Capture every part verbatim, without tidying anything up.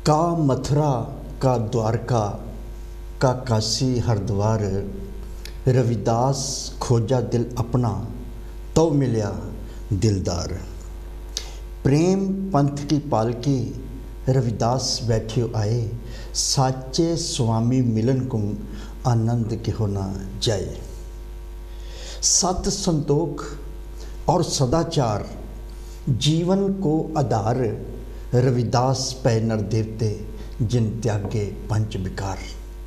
का मथुरा का द्वारका का काशी हरिद्वार, रविदास खोजा दिल अपना तो मिलिया दिलदार। प्रेम पंथ की पालकी रविदास बैठियो आए, साचे स्वामी मिलन को आनंद के होना जाए। सत संतोख और सदाचार जीवन को आधार, रविदास पै नर देवते जिन त्यागे पंच विकार।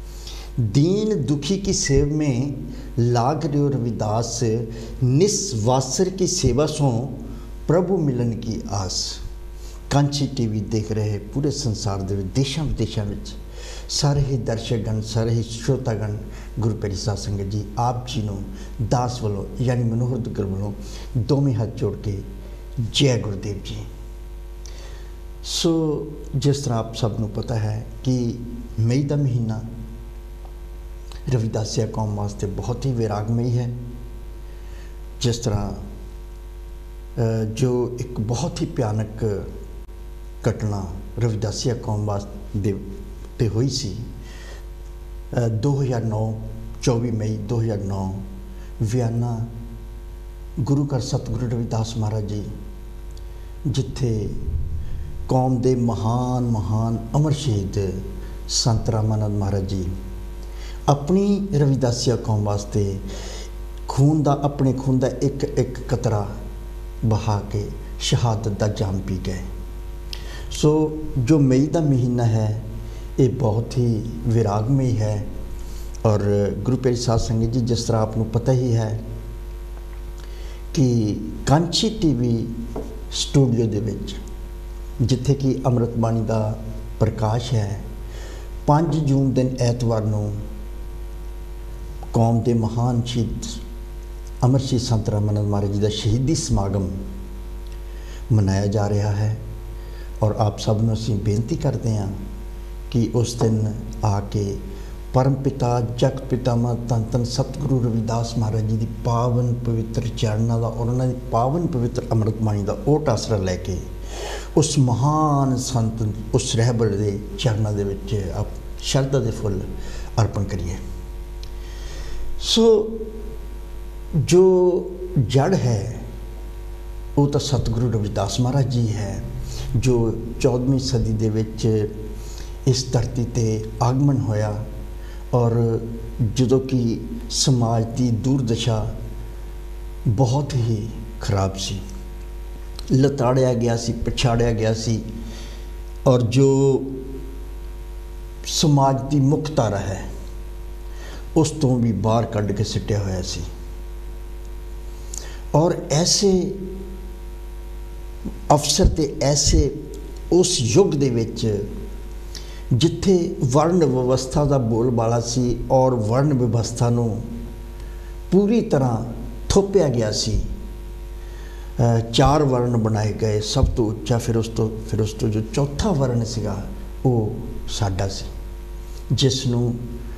दीन दुखी की सेव में लाग रहे रविदास, निस्वासर की सेवा सो प्रभु मिलन की आस। कांची टीवी देख रहे पूरे संसार के देशों विदेशों में सारे ही दर्शकगण, सारे ही श्रोतागण, गुरु प्यारी साध संगत जी, आप जी नूं दास वालों यानी मनोहर दुग्गल वालों दोवें हाथ जोड़ के जय गुरुदेव जी। सो जिस तरह आप सब नूं पता है कि मई का महीना रविदासिया कौम वास्ते बहुत ही वैरागमई है। जिस तरह जो एक बहुत ही भयानक घटना रविदासिया कौम वास्ते ते हुई सी दो हज़ार नौ चौबीस मई दो हज़ार नौ वियाना गुरु घर सतगुरु रविदास महाराज जी, जिथे कौम के महान महान अमर शहीद संत रामानंद महाराज जी अपनी रविदासिया कौम वास्ते खून का अपने खून का एक एक कतरा बहा के शहादत का जाम पी गए। सो जो मई का महीना है ये बहुत ही विरागमई है। और गुरु प्यारी साध संगत जी, जिस तरह आपको पता ही है कि कांची टीवी स्टूडियो दे विच जिथे कि अमृत बाणी का प्रकाश है, पाँच जून दिन ऐतवार नूं कौम के महान शहीद अमर शहीद संत रामानंद महाराज जी का शहीदी समागम मनाया जा रहा है। और आप सब नूं असीं बेनती करते हैं कि उस दिन आके परम पिता जगत पितामह धन धन सतगुरु रविदास महाराज जी की पावन पवित्र चरणों का और उन्होंने पावन पवित्र अमृत बाणी का ओट आसरा लैके उस महान संत उस रहबर के चरणों के विच आप शरधा के फुल अर्पण करिए। सो जो जड़ है वो तो सतगुरु रविदास महाराज जी है, जो चौदहवीं सदी दे विच इस धरती ते आगमन होया। और जो कि समाज की दुर्दशा बहुत ही खराब सी, लताड़िया गया सी, पछाड़िया गया सी, और जो समाज की मुख्य धारा है उस तो भी बाहर कढ़ के सिटिया होया सी। और ऐसे अफसर ते ऐसे उस युग दे विच जिथे वर्ण व्यवस्था का बोलबाला सी और वर्ण व्यवस्था नूं पूरी तरह थोपिया गया सी। चार वर्ण बनाए गए, सब तो उच्चा, फिर उस तो फिर उस तो जो चौथा वर्ण सीगा वो साडा सी, जिसनूं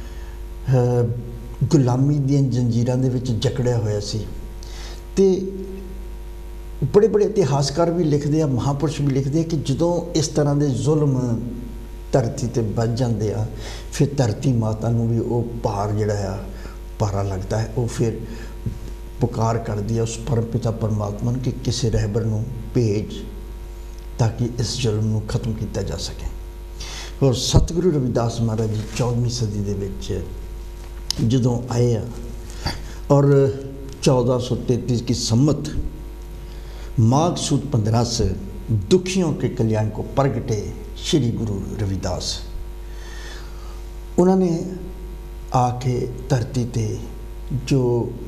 गुलामी दी जंजीरां दे विच जकड़िया होया सी। ते बड़े बड़े इतिहासकार भी लिखते हैं, महापुरुष भी लिखते हैं कि जदों इस तरह के जुल्म धरती ते बच जाते आ, फिर धरती माता नूं भी वो भार जिहड़ा आ भारा लगता है। वो फिर पुकार करती है उस परम पिता परमात्मा कि किसी रहबर नूं भेज ताकि इस जुल्म नूं खत्म किया जा सके। और सतगुरु रविदास महाराज जी चौदहवीं सदी दे विच जदों आए आ और चौदह सौ तैंतीस की सम्मत माघ सुद पंद्रह से दुखियों के कल्याण को प्रगटे श्री गुरु रविदास, उन्होंने आके धरती ते जो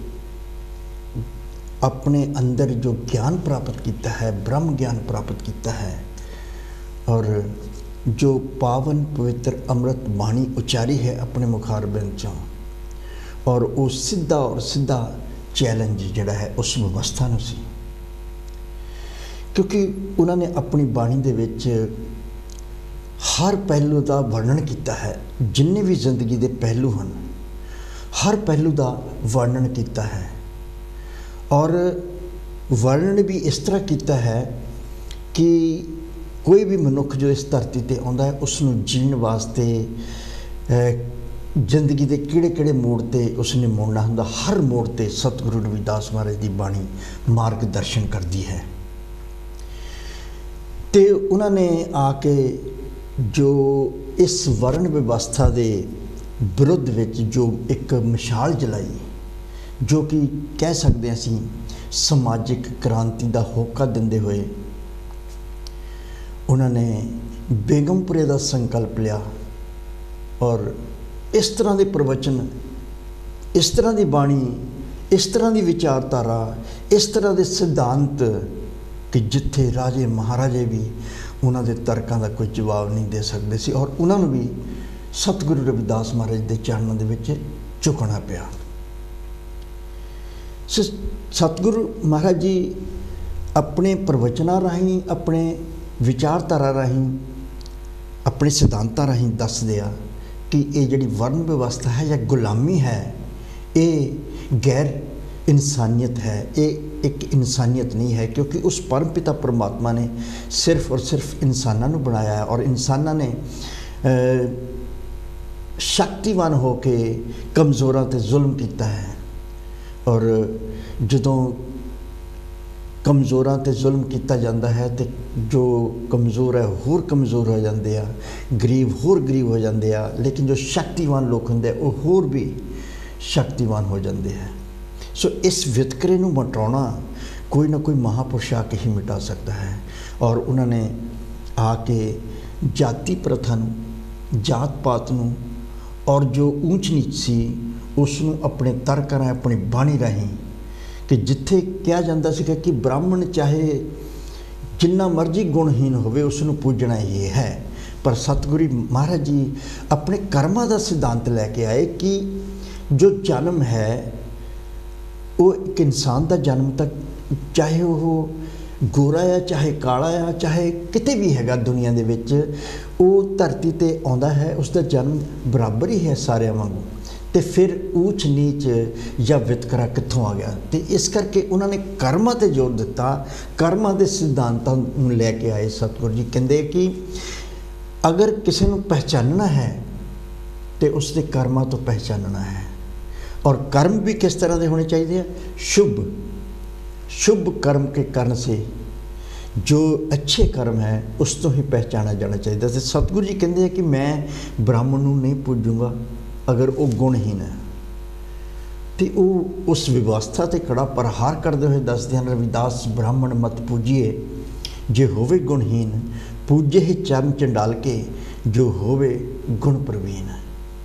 अपने अंदर जो ज्ञान प्राप्त किया है, ब्रह्म ज्ञान प्राप्त किया है, और जो पावन पवित्र अमृत बाणी उच्चारी है अपने मुखारबिंद चों, और वो सीधा और सीधा चैलेंज जिहड़ा है उस व्यवस्था नूं सी। क्योंकि उन्होंने अपनी बाणी दे विच हर पहलू का वर्णन किया है, जिन्ने भी जिंदगी के पहलू हैं हर पहलू का वर्णन किया है। और वर्णन भी इस तरह किया है कि कोई भी मनुख जो इस धरती ते आउंदा है उसनूं जीण वास्ते जिंदगी के किहड़े किहड़े मोड़ ते उसने मुड़ना हुंदा, हर मोड़ ते सतगुरु रविदास महाराज की बाणी मार्गदर्शन करती है। ते उन्होंने आके जो इस वर्ण व्यवस्था के विरुद्ध विच जो एक मिसाल जलाई, जो कि कह सकते हैं असीं समाजिक क्रांति का होका दिंदे हुए उन्होंने बेगमपुरे का संकल्प लिया और इस तरह के प्रवचन, इस तरह की बाणी, इस तरह की विचारधारा, इस तरह के सिद्धांत कि जिथे राजे महाराजे भी उन्होंने तर्कों का कोई जवाब नहीं दे सकते सी और उन्होंने भी सतगुरु रविदास महाराज के चरणों के विच झुकना पिया। सतगुरु महाराज जी अपने प्रवचनों राहीं, अपने विचारधारा राहीं, अपने सिद्धांतों राहीं दसदे आ कि ये जिहड़ी वर्ण व्यवस्था है या गुलामी है, ये गैर इंसानियत है, ये एक इंसानियत नहीं है, क्योंकि उस परमपिता परमात्मा ने सिर्फ और सिर्फ इंसानों को बनाया है और इंसानों ने शक्तिवान होके कमज़ोरां ते जुल्म किया है। और जदों कमज़ोरां ते जुल्म किया जाता है तो जो कमज़ोर है होर कमज़ोर हो जाते हैं, गरीब होर गरीब हो जाते हैं, लेकिन जो शक्तिवान लोग होंगे वो होर भी शक्तिवान हो जाते हैं। सो इस वितकरे नूं मिटाउणा कोई ना कोई महापुरुष आके ही मिटा सकता है। और उन्होंने आके जाति प्रथा नूं, जात पात नूं और जो ऊंच नीच सी उसनूं अपने तर्क राहीं, अपनी बाणी राहीं कि जिथे कहा जाता सीगा कि ब्राह्मण चाहे जिन्ना मर्जी गुणहीन होवे उसनूं पूजना ही है, पर सतगुरु महाराज जी अपने कर्मां दा सिद्धांत लैके आए कि जो जन्म है वो एक इंसान का जन्म तक चाहे वो गोरा आ, चाहे काला आ, चाहे किते भी हैगा दुनिया दे विच, वो धरती ते आउंदा है, उसका जन्म बराबर ही है सारिਆਂ वांगू। तो फिर ऊच नीच या वितकरा कित्थों आ गया? तो इस करके उन्होंने कर्मां ते जोर दिता, कर्मां दे सिद्धांतां नूं लैके आए। सतगुरु जी कहंदे कि अगर किसी नूं पहचानना है तो उसके कर्मां तो पहचानना है, और कर्म भी किस तरह के होने चाहिए? शुभ शुभ कर्म के कारण से जो अच्छे कर्म है उस तो ही पहचाना जाना चाहिए। तो सतगुरु जी कहते हैं कि मैं ब्राह्मण नूं नहीं पूजूंगा अगर वो गुणहीन है, तो वो उस व्यवस्था ते कड़ा प्रहार करते हुए दसदे हैं, रविदास ब्राह्मण मत पूजिए जे होवे गुणहीन, पूजे ही चरण चंडाल के जो होवे गुण प्रवीण।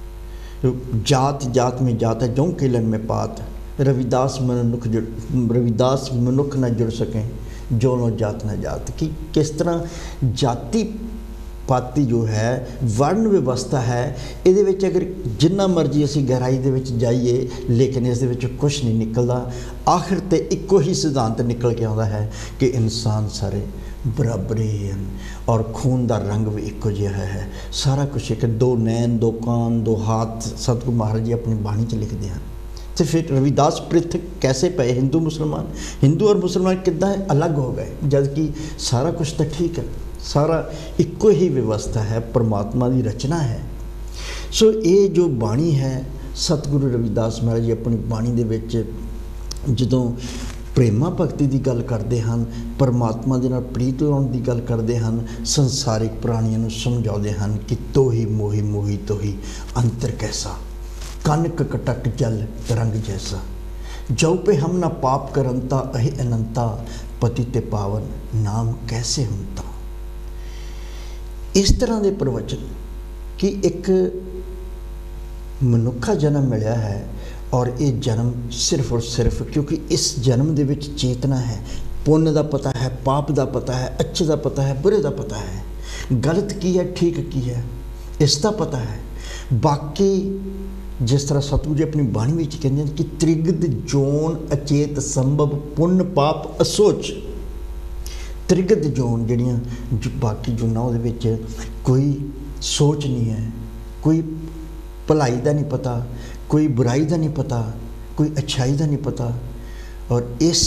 जात जात में जात है, जौं किलन में पात, रविदास मनुख जुड़ रविदास मनुख न जुड़ सकें जो नो जात न जात। कि किस तरह जाति पाती जो है वर्ण व्यवस्था है, ये विच अगर जिन्ना मर्जी असी गहराई दे विच जाइए लेकिन इस दे विच कुछ नहीं निकलता। आखिर ते इक्को ही सिद्धांत निकल के आता है कि इंसान सारे बराबर ही हैं और खून का रंग भी इक्को जिहा है, सारा कुछ एक, दो नैन, दो कान, दो हाथ सतगुरु महाराज जी अपनी बाणी च लिखते हैं। तो फिर रविदास पृथक कैसे पे? हिंदू मुसलमान, हिंदू और मुसलमान कितना अलग हो गए, जबकि सारा कुछ तो ठीक है, सारा इक्को ही व्यवस्था है, परमात्मा की रचना है। सो ये जो बाणी है सतगुरु रविदास महाराज जी अपनी बाणी दे विच जदों प्रेमा भगती की गल करते हैं, परमात्मा दे नाल प्रीत होने की गल करते हैं, संसारिक प्राणियों को समझाते हैं कि तो ही मोही मोही तो ही अंतर कैसा, कनक कटक जल तरंग जैसा, जो पे हम न पाप करंता अहि अनंता, पति ते पावन नाम कैसे हुंता। इस तरह के प्रवचन कि एक मनुखा जन्म मिला है और ये जन्म सिर्फ और सिर्फ क्योंकि इस जन्म दे विच चेतना है, पुण्य का पता है, पाप का पता है, अच्छे का पता है, बुरे का पता है, गलत की है, ठीक की है, इसका पता है। बाकी जिस तरह सतगुरु जी अपनी बाणी में कहते हैं कि त्रिगद जोन अचेत संभव पुण्य पाप असोच। त्रिगद जोन जड़ियाँ जो बाकी जोना वो कोई सोच नहीं है, कोई भलाई का नहीं पता, कोई बुराई का नहीं पता, कोई अच्छाई का नहीं पता। और इस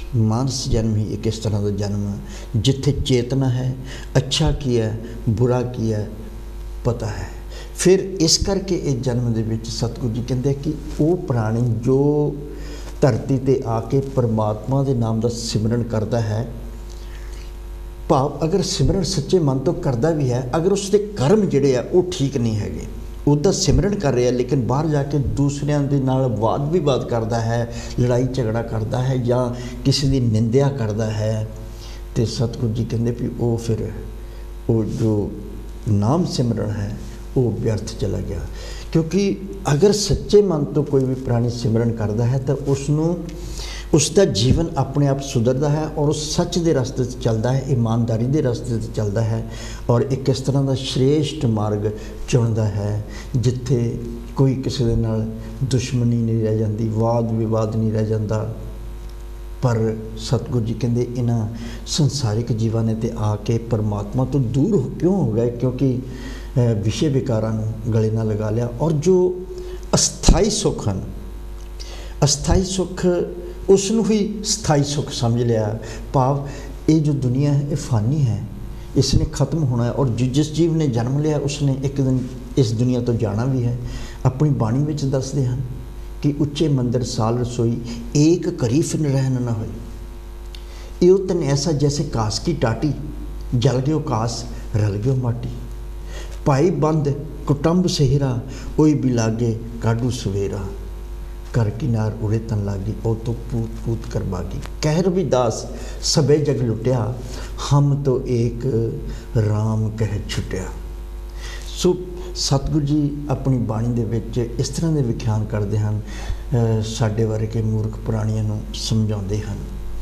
मानस जन्म ही एक इस तरह का जन्म है जिथे चेतना है, अच्छा की है बुरा की है पता है। फिर इस करके इस जन्म दे विच सतगुरु जी कहते कि वो प्राणी जो धरती ते आके परमात्मा के नाम का सिमरन करता है, भाव अगर सिमरन सच्चे मन तो करता भी है, अगर उसके कर्म जिहड़े आ वो ठीक नहीं है, उसका सिमरन कर रहा है लेकिन बाहर जाके दूसरियां दे नाल वाद विवाद करता है, लड़ाई झगड़ा करता है या किसी की निंदा करता है, तो सतगुरु जी कहते भी वो फिर वो जो नाम सिमरन है वो व्यर्थ चला गया। क्योंकि अगर सच्चे मन तो कोई भी प्राणी सिमरन करता है तो उसनों उसका जीवन अपने आप सुधरता है और उस सच के रास्ते से चलता है, ईमानदारी के रास्ते से चलता है और एक इस तरह का श्रेष्ठ मार्ग चुनता है जिथे कोई किसी के नाल दुश्मनी नहीं रह जाती, वाद विवाद नहीं रह जाता। पर सतगुरु जी कहते इन्हां संसारिक जीवां ने ते आके परमात्मा तो दूर क्यों हो गए, क्योंकि विषय विकारां नूं गले नाल लगा लिया। और जो अस्थाई सुख हैं, अस्थाई सुख उसनूं ही स्थाई सुख समझ लिया। भाव ये जो दुनिया है ये फानी है, इसने ख़त्म होना है और जिस जीव ने जन्म लिया उसने एक दिन इस दुनिया तो जाना भी है। अपनी बाणी विच दसदे हैं कि उच्चे मंदिर साल रसोई एक करी फिर रहन न होई। यो तन ऐसा जैसे कास की टाटी, जल गयो कास रल गयो माटी। पाई बंद कुटुंब सेहरा, ओई भी लागे काडू सवेरा। कर किनार उड़े तन लागी, ओ तो पूत पूत कर बागी। कह रविदास सबे जग लुटिया, हम तो एक राम कह छुटिया। सो सतगुरु जी अपनी बाणी दे विच इस तरह के विख्यान करते हैं, साडे वर्गे मूर्ख प्राणियों नूं समझाउंदे हैं।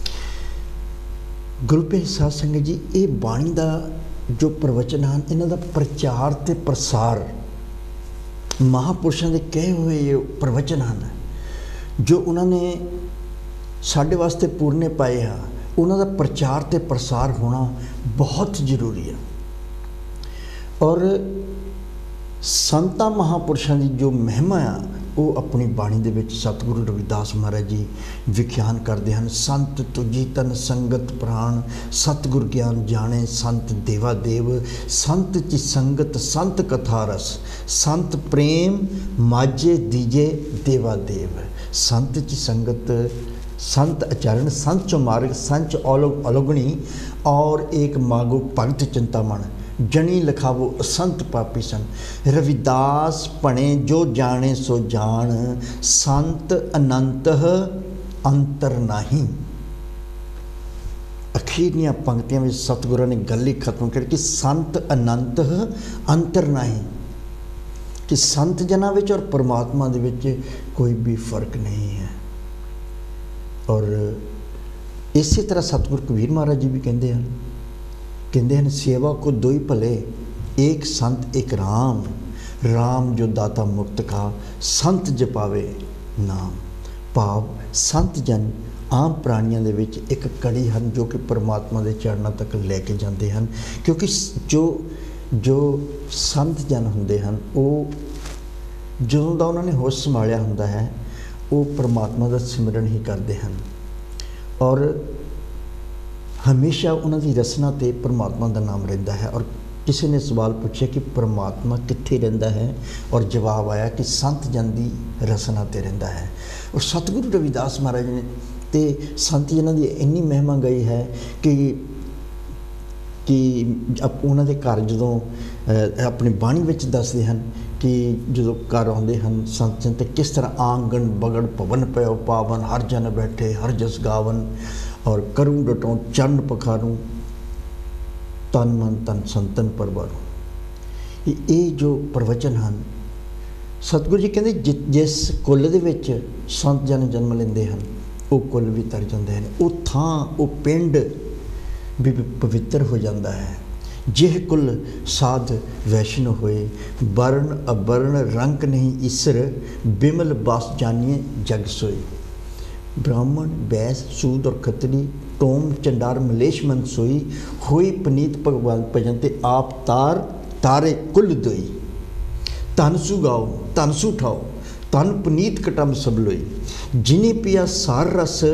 गुरु भेल साध संगत जी, ये बाणी का जो प्रवचन हैं इन्हां दा प्रचार ते प्रसार महापुरुषों के कहे हुए ये प्रवचन हैं जो उन्होंने साढ़े वास्ते पूरने पाए हैं, उन्हों का प्रचार ते प्रसार होना बहुत जरूरी है। और संतां महापुरुषों की जो महिमा आ वो अपनी बाणी दे विच सतगुरु रविदास महाराज जी विख्यान करते हैं। संत तुझी तन संगत प्राण, सतगुर ज्ञान जाने संत देवा देव। संत ची संगत संत कथा रस, संत प्रेम माजे दीजे देवा देव। संत ची संगत संत आचरण, संत चो मार्ग, संच औलोग अलोगणी और एक मागो भगत चिंतामण। जनी लखावो असंत पापी सन, रविदास पणे जो जाने सो जान। संत अनंत अंतर नाही। अखीरनिया पंक्तियां में सतगुरु ने गल ही खत्म कर कि संत अनंत अंतर नाही, कि संत जना विच और परमात्मा दे विच कोई भी फर्क नहीं है। और इसी तरह सतगुरु कबीर महाराज जी भी कहते हैं कहते हैं सेवा को दो ही भले, एक संत एक राम। राम जो दाता मुक्त का, संत जपावे नाम। भाव संत जन आम प्राणियों के विच एक कड़ी हैं जो कि परमात्मा के चरणों तक लैके जाते हैं। क्योंकि जो जो संत जन होंदे हैं वो ਜਦੋਂ ਦਾ ਉਹਨਾਂ ने होश संभालिया ਹੁੰਦਾ है वो परमात्मा का सिमरन ही करते हैं और हमेशा उन्होंने रसना ते परमात्मा का नाम रहिंदा है। और किसी ने सवाल पूछा कि परमात्मा कित्थे रहिंदा है और जवाब आया कि संत जन की रसना ते रहिंदा है। और सतगुरु रविदास महाराज ने ते संत जन की इन्नी महिमा गई है कि कि उन्होंने घर जो अपनी बाणी विच दसदे हैं कि जो घर आते हैं संत जन तो किस तरह आंगन बगड़ भवन पयो पावन, हर जन बैठे हर जस गावन। और करूँ डटों चरण पखारूँ, तन मन तन संतन परवारूँ। ये जो प्रवचन हैं सतगुरु जी कहते जि जिस कुल दे विच संत जन जन्म लेंदे हैं वो कुल भी तर जाते हैं, वो थां वो पिंड भी पवित्र हो जाता है। जिह कुल साध वैष्णव होए, वर्ण अवर्ण रंग नहीं ईसर, बिमल बास जानिए जग सोए। ब्राह्मण बैस सूद और खतरी, टोम चंडार मलेश मन सोई। होई पनीत भगवान भजन ते आप तार तारे कुल दोई। तन सु गाओ तन सु ठाओ, तन पनीत कटम सब लोई। जिने पिया सार रस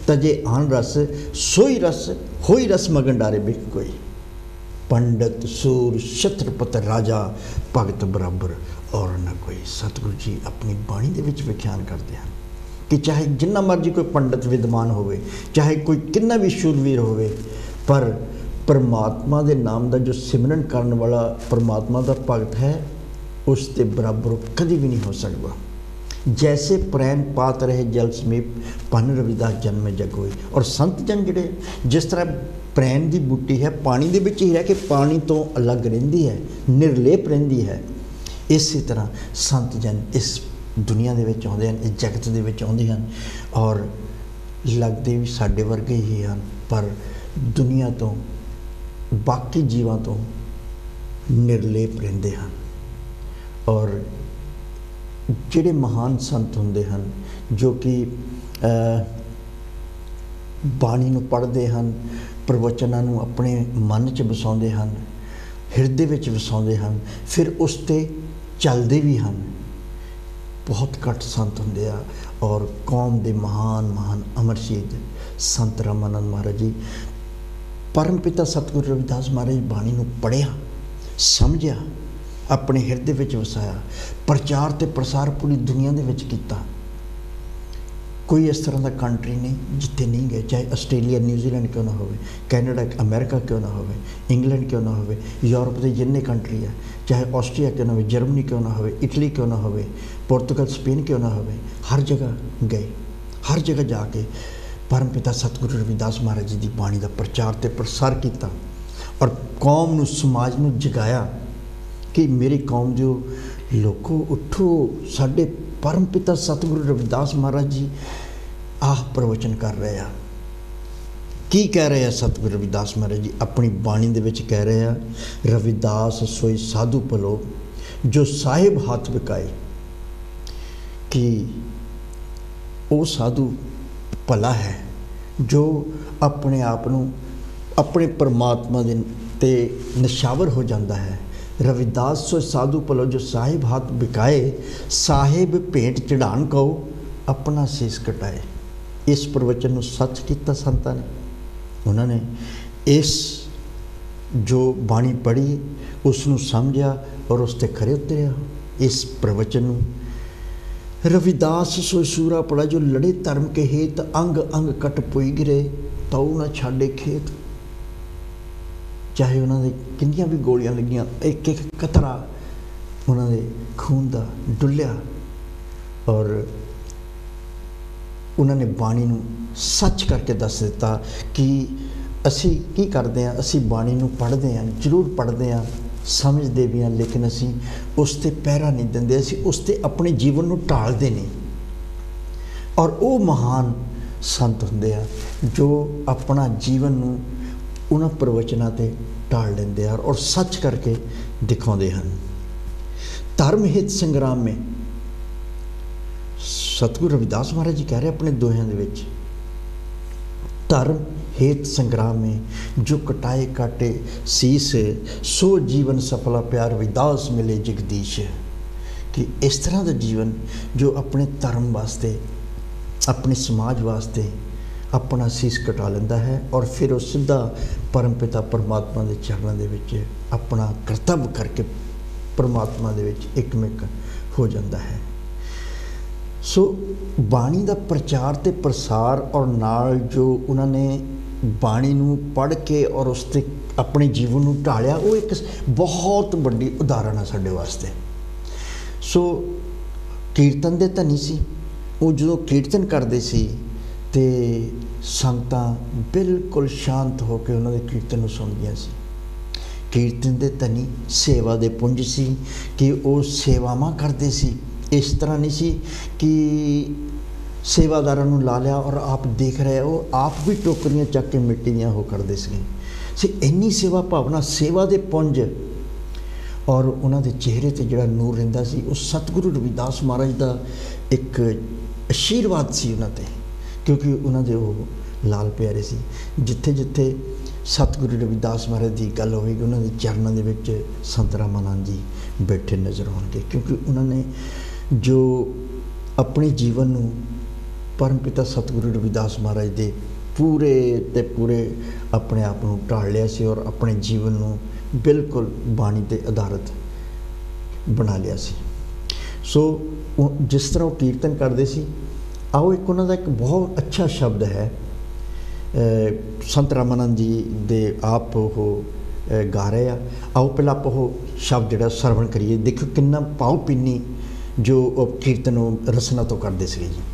तजे आन रस सोई रस होई रस मगन डारे बिक कोई। पंडित सूर छत्रपत राजा भगत बराबर और न कोई। सतगुरु जी अपनी बाणी दे विच व्याख्यान करते हैं कि चाहे जिन्ना मर्जी कोई पंडित विद्वान होवे, चाहे कोई कितना भी शूरवीर होवे, पर परमात्मा दे नाम का जो सिमरन करने वाला परमात्मा का भगत है उसके बराबर कभी भी नहीं हो सकता। जैसे प्रैन पात रहे जल समीप पन रविदास जन्म जगोई। और संत जन जिहड़े जिस तरह प्रैन की बूटी है पानी दे विच ही रह के पानी तो अलग रहिंदी है, निर्लेप रहिंदी है, इसी तरह संत जन इस दुनिया दे विच आउंदे हन, इस जगत दे विच आउंदे हन और लगदे भी साडे वर्गे ही हन, पर दुनिया तो बाकी जीवां तो निर्लेप रहिंदे हन। और जिहड़े महान संत हुंदे हन जो कि बाणी नूं पढ़दे हन, प्रवचनां नूं अपने मन च वसाउंदे हन, हिरदे विच वसाउंदे हन, फिर उस ते चलदे भी हन, बहुत घट संत हुंदे आ। और कौम दे महान महान अमर शहीद संत रामानंद महाराज जी, परम पिता सतगुरु रविदास महाराज बाणी नूं पढ़िया, समझिया, अपने हिरदे विच वसाया, प्रचार ते प्रसार पूरी दुनिया दे विच कीता। कोई इस तरह का कंट्री नहीं जिथे नहीं गए, चाहे आस्ट्रेलिया न्यूजीलैंड क्यों ना होवे, कैनेडा अमेरिका क्यों ना होवे, इंग्लैंड क्यों ना होवे, यूरोप के जिन्ने कंट्री है, चाहे ऑस्ट्रेलिया क्यों ना होवे, जर्मनी क्यों ना होवे, इटली क्यों ना होवे, पोर्तुगल स्पेन क्यों ना होवे, हर जगह गए, हर जगह जाके परम पिता सतगुरु रविदास महाराज जी की बाणी का प्रचार ते प्रसार किया और कौम नूं समाज नूं जगाया कि मेरी कौम जो लोगों उठो, साडे परम पिता सतगुरु रविदास महाराज जी आह प्रवचन कर रहे हैं। की कह रहे हैं सतगुरु रविदास महाराज जी अपनी बाणी दे विच कह रहे हैं, रविदास सोई साधु भलो जो साहिब हाथ बिकाए। कि वो साधु भला है जो अपने आप नूं अपने परमात्मा दे ते निशावर हो जाता है। रविदास सो साधु भलो जो साहिब हाथ बिकाए, साहिब भेंट चढ़ान कहो अपना शीस कटाए। इस प्रवचन नूं सच किया संतां ने, उन्होंने इस जो बाणी पढ़ी उसनूं समझिया और उस ते खरे उतरिया। इस प्रवचन नूं रविदास सो सूरा पड़ा जो लड़े धर्म के हेत, अंग अंग कट पुई गिरे तऊ न छाड़े खेत। चाहे उन्होंने किन्नियां भी गोलियां लगियां, एक एक कतरा उन्होंने खून का डुलिया और उन्होंने बाणी नूं सच करके दस दिता कि असी की करते हैं, असी बाणी नूं पढ़ते हैं, जरूर पढ़ते हैं, समझते भी हैं, लेकिन असी उस ते पहरा नहीं देंदे, असी उस ते अपने जीवन नूं टालदे नहीं। और वो महान संत हुंदे आ जो अपना जीवन नूं उन्हां प्रवचनां ते टाल लेंदे हैं और सच करके दिखाते हैं। धर्म हित संग्राम में सतगुरु रविदास महाराज जी कह रहे अपने दोहियां दे विच, धर्म हेत संग्राम में जो कटाए काटे शीस, सो जीवन सफला प्यार रविदास मिले जगदीश। कि इस तरह का जीवन जो अपने धर्म वास्ते, अपने समाज वास्ते अपना शीस कटा लेंदा है और फिर वो सीधा परम पिता परमात्मा के चरणों दे विच अपना कर्तव्य करके परमात्मा दे विच एकमिक हो जाता है। सो बाणी का प्रचार ते प्रसार और नाल जो उन्होंने बाणी नूं पढ़ के और उस ते अपने जीवन नूं ढालिया, वो एक बहुत बड़ी उदाहरण है साडे वास्ते। सो कीर्तन दे धनी सी, वो जो कीर्तन करते सी ते संगतां बिल्कुल शांत होकर उन्होंने कीर्तन नूं सुणदियां सी। कीर्तन दे धनी सेवा दे पुंज सी कि वो सेवावां करते सी। इस तरह नहीं सी कि सेवादारां नूं ला लिया और आप देख रहे हो, आप भी टोकरियां चक के मिट्टी दियां हो करते सी। इन्नी सेवा भावना, सेवा दे पुंज और उन्होंने चेहरे ते जिहड़ा नूर रहिंदा सी, उस सतगुरु रविदास महाराज का एक आशीर्वाद सी उन्हां ते, क्योंकि उन्होंने वो लाल प्यारे सी। जिथे जिथे सतगुरु रविदास महाराज की गल होगी उन्होंने चरणों के संत रामानंद जी बैठे नज़र आउणगे, क्योंकि उन्होंने जो अपने जीवन नूं परमपिता सतगुरु रविदास महाराज दे पूरे ते पूरे अपने आप को ढाल लिया सी और अपने जीवन को बिल्कुल बाणी ते आधारित बना लिया सी। सो जिस तरह वो कीर्तन करते सी, आओ एक उन्होंने एक बहुत अच्छा शब्द है संत रामानंद जी दे आप वो गा रहे हैं। आओ पहले आप वो शब्द जो सरवण करिए, देखो कितना भाव पीनी जो कीर्तन रचना तो करते थे जी।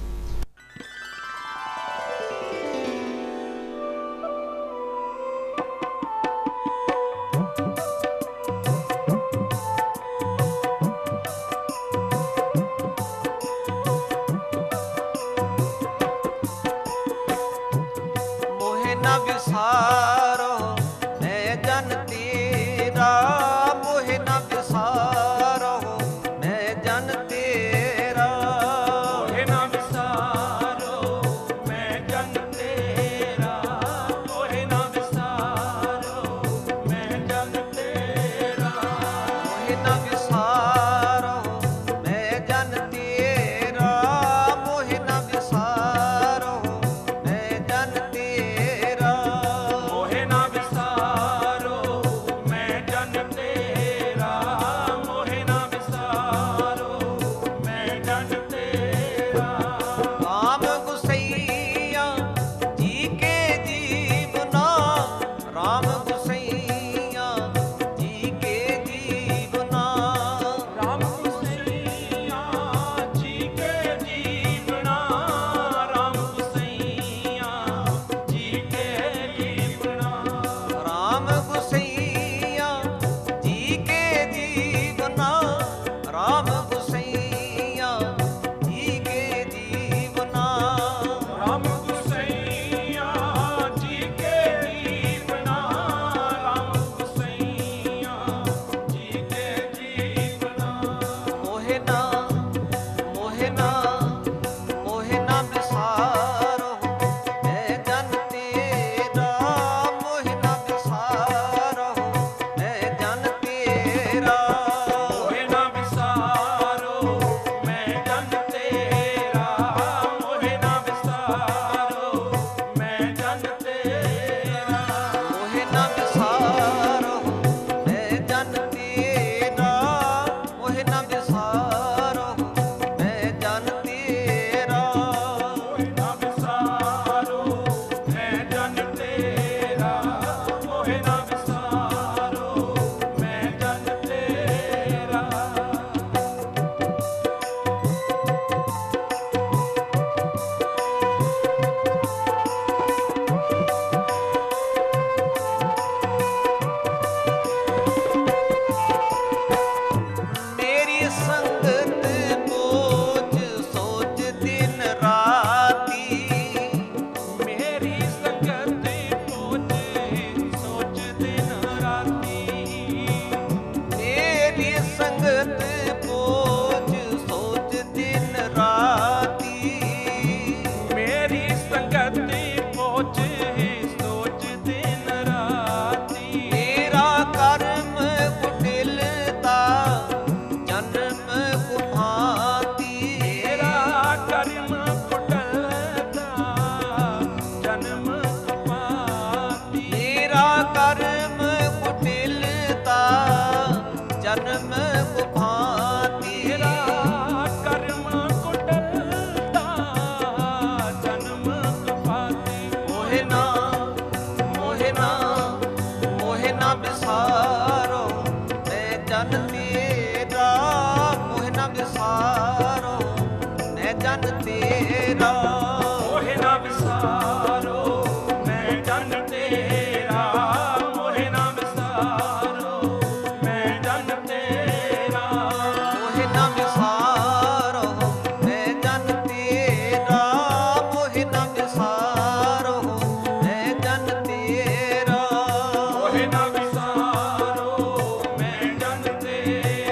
मोहे ना विसारो मैं जन तेरा।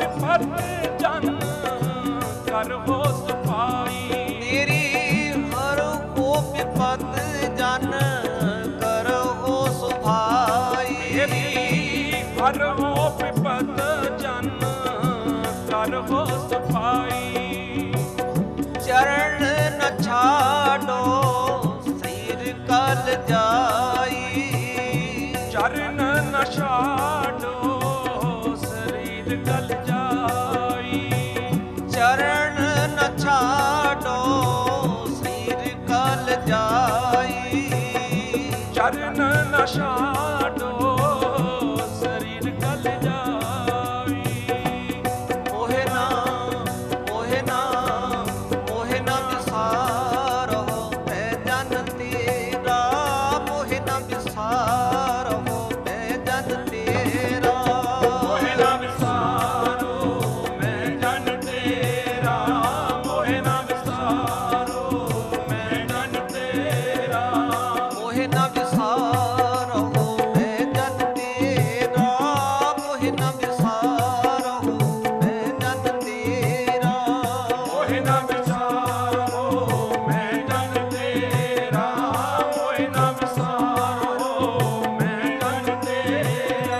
विपत जन कर हो सफाई। मेरी हर हो विपत जन कर हो सफाई। मेरी हर हो विपत जन कर हो सफाई। चरण न छाड़ो सिर कल जाई। चरण न छाड़ो शरीर गल जाई। चरण न छाड़ो सिर कल जाई। चरण न छाड़ो शरीर गल जाई। मोहे ना मोहे ना मोहे ना विसारो मैं जन तेरा। मोहे ना विसारो मैं जन तेरा। मोहे ना विसारो मैं जन तेरा। मोहे ना विसारो मैं जन तेरा। मोहे ना विसारो मैं जन तेरा। मोहे ना विसारो मैं जन तेरा। मोहे ना विसारो मैं जन तेरा। मोहे ना विसारो मैं जन तेरा।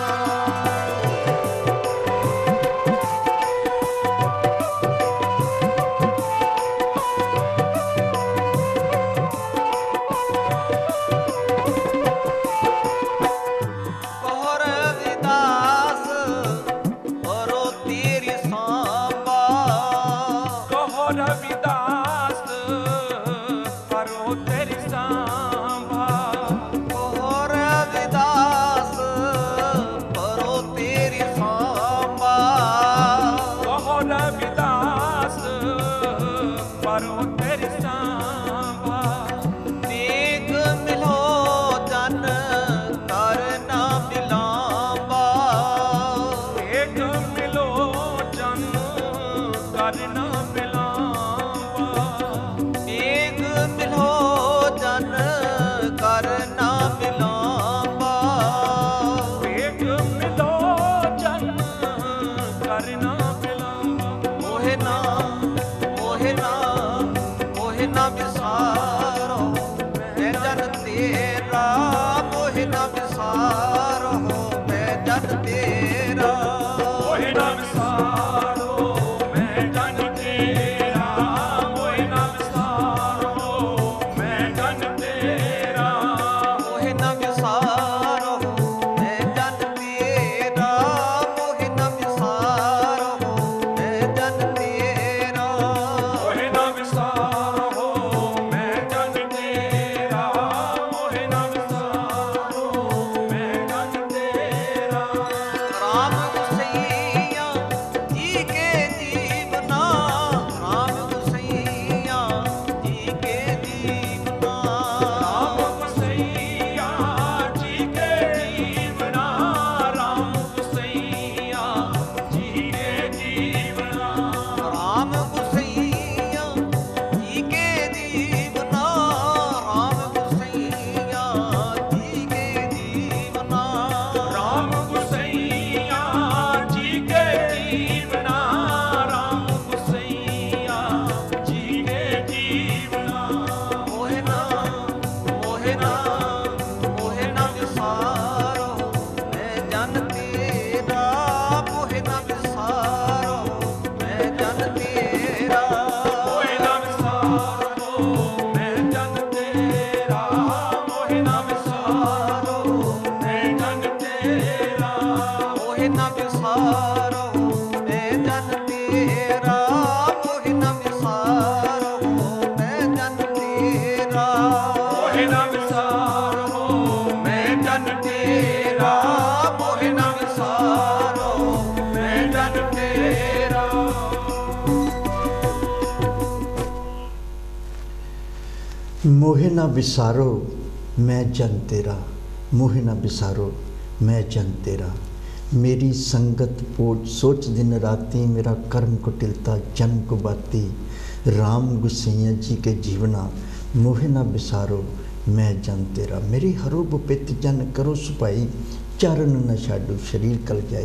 कोहर विदास करो तेरी सांबा। कहो रविदास करो तेरी सांभा। कोहर विदास करो तेरी सांबा। कहो रविदास करो तेरी सांभा। नेक मिलो जन कर ना मिलांबा। एक मिलो जन करना मिलावा। नेक मिलो जन कर ना मिलांबा। एक मिलो जन करना मिलावा। मोहे ना मोहे ना मोहे ना विसारो मैं जन तेरा। मोहे ना विसारो मैं जन तेरा। मोहे ना विसारो मैं जन तेरा। मोहे ना विसारो मैं जन तेरा। मोहे ना विसारो मैं जन तेरा। मोहे ना विसारो मैं जन तेरा। मोहे ना विसारो मैं जन तेरा। मोहे ना विसारो मैं जन तेरा। राम गुसैया जी के जीवना। राम गुसैया जी के जीवना। राम गुसैया जी के जीवना। राम गुसैया जी के जीवना। राम गुसैया जी के जीवना। राम गुसैया जी के जीवना। राम गुसैया जी के जीवना। राम गुसैया जी के जीवना। मोहे ना मोहे ना मोहे ना विसारो मैं जन तेरा। मोहे ना विसारो मैं जन तेरा। मोहे ना विसारो मैं जन तेरा। मोहे ना विसारो मैं जन तेरा। मोहे ना विसारो मैं जन तेरा। मोहे ना विसारो मैं जन तेरा। मोहे ना विसारो मैं जन तेरा। मोहे ना विसारो मैं जन तेरा। मोहे ना विसारो मैं जन तेरा। मोहे ना विसारो मैं जन तेरा। मेरी संगत पोच सोच दिन राती। मेरा कर्म कुटिलता जन्म को बाती। राम गुसैया जी के जीवना। मोहे ना विसारो मैं जन तेरा। मेरी हरो बुपित जन करो सुपाई। चरण न छाडो शरीर कल जाए।